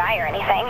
die or anything.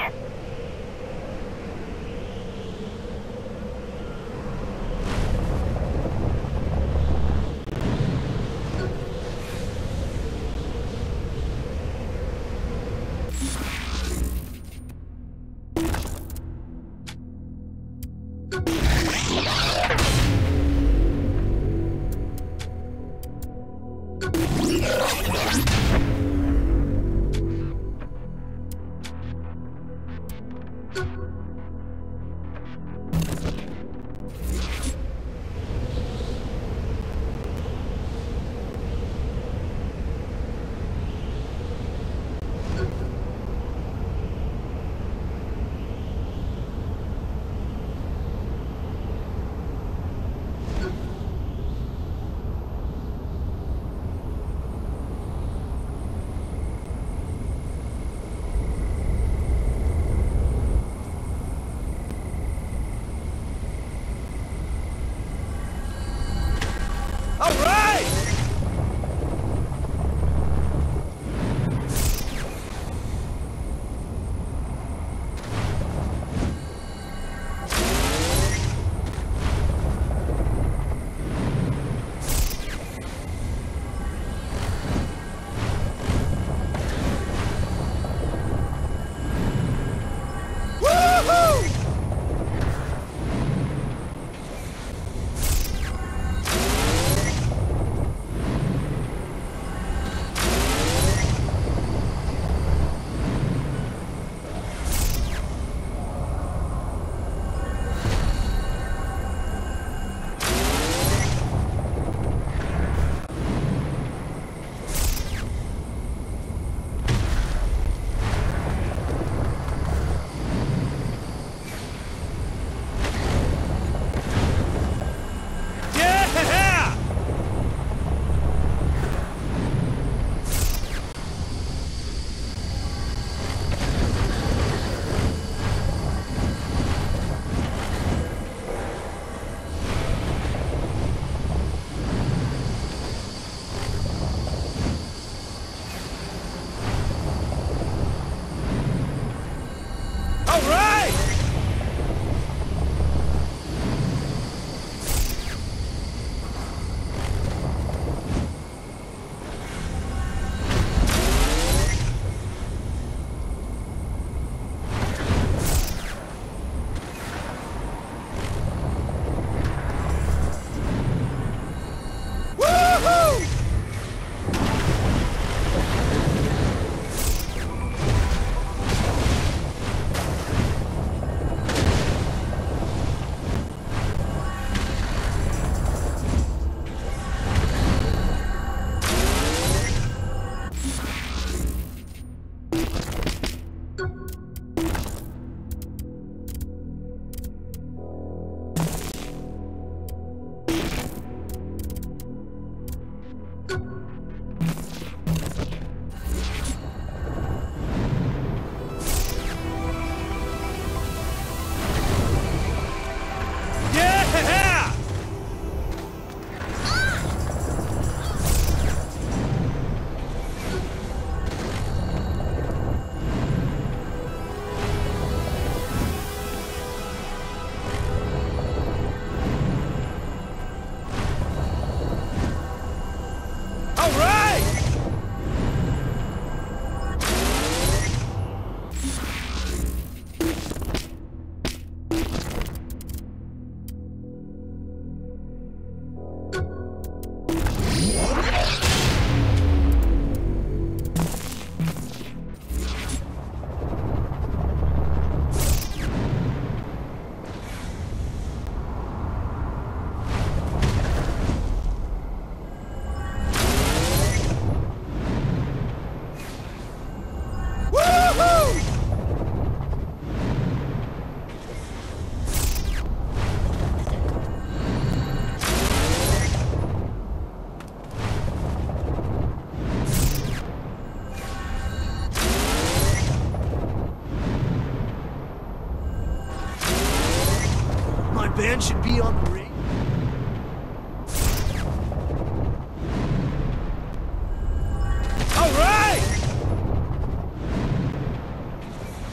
band should be on the radio. All right!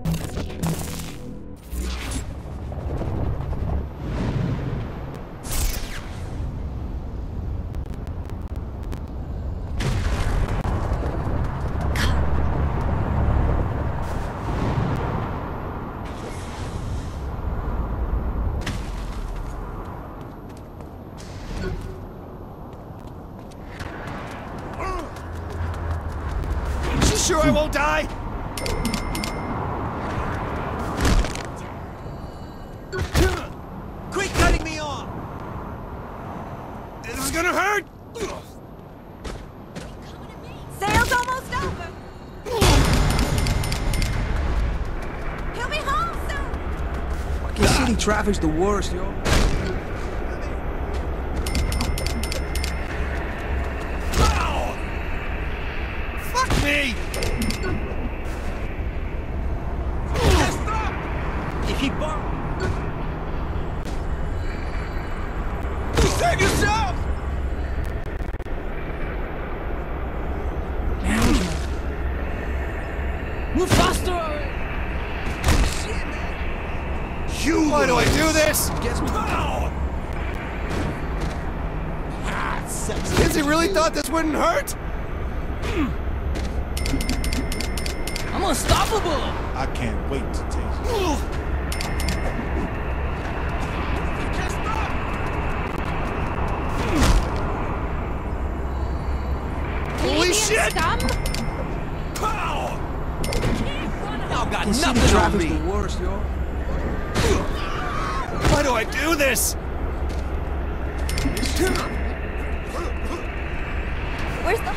Sure I won't die? Quit cutting me off! This is gonna hurt! Sale's almost over! He'll be home soon! Fucking city traffic's the worst, yo. Me! If he save yourself! Move faster! You! Why do I do this? Kids, he really thought this wouldn't hurt? I'm unstoppable! I can't wait to taste it. Holy shit! Pow! Y'all got City nothing on traffic's me! the worst, yo. Why do I do this? Where's the...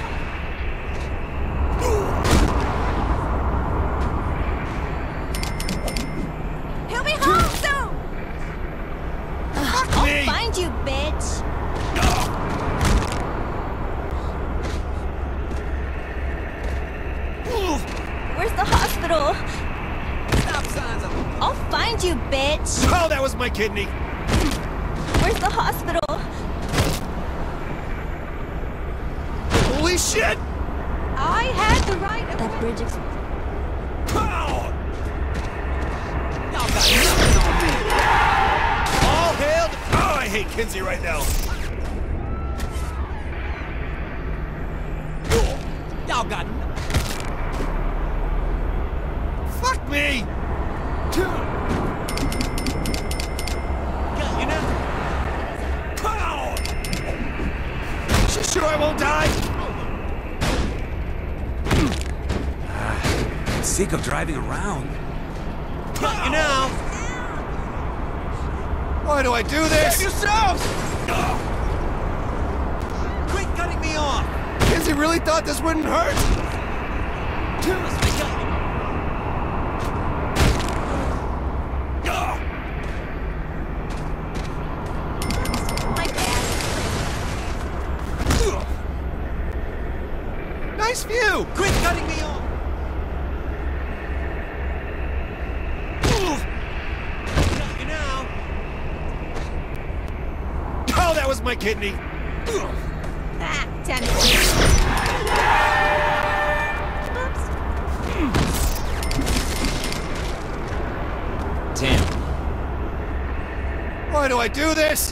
He'll be home soon! I'll find you, bitch! Where's the hospital? Stop signs of... I'll find you, bitch! Oh, that was my kidney. Where's the hospital? Holy shit! I had the right of... That bridge is... Pow! Y'all got nothing on me! All hail to... Oh, I hate Kinsey right now. Y'all got nothing. Fuck me! Got you now. Pow! She sure I won't die? Sick of driving around. Got you now. Why do I do this? Save yourself! Quit cutting me off! Kinsey really thought this wouldn't hurt? My bad. Nice view! Quit cutting me off! Got you now. Oh, that was my kidney. Ah, 10. Oops. Damn. Why do I do this?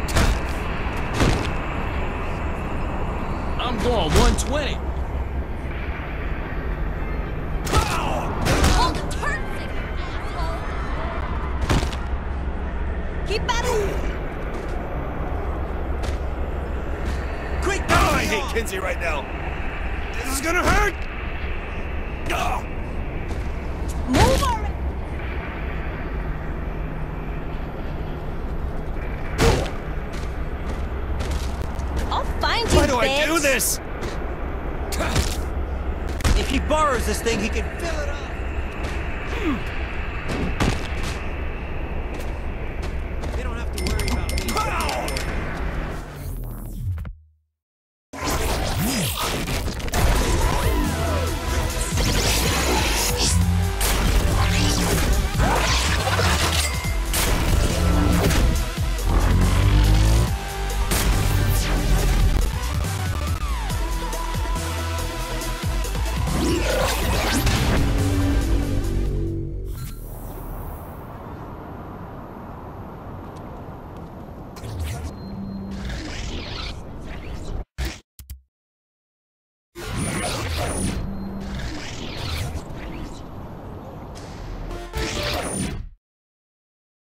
I'm going 120. Hold the turn, asshole! Keep battling! Quick! Oh, I hate Kinsey right now. This is gonna hurt! Oh. Move already! I'll find you, Why do bitch. I do this? If he borrows this thing, he can fill it up.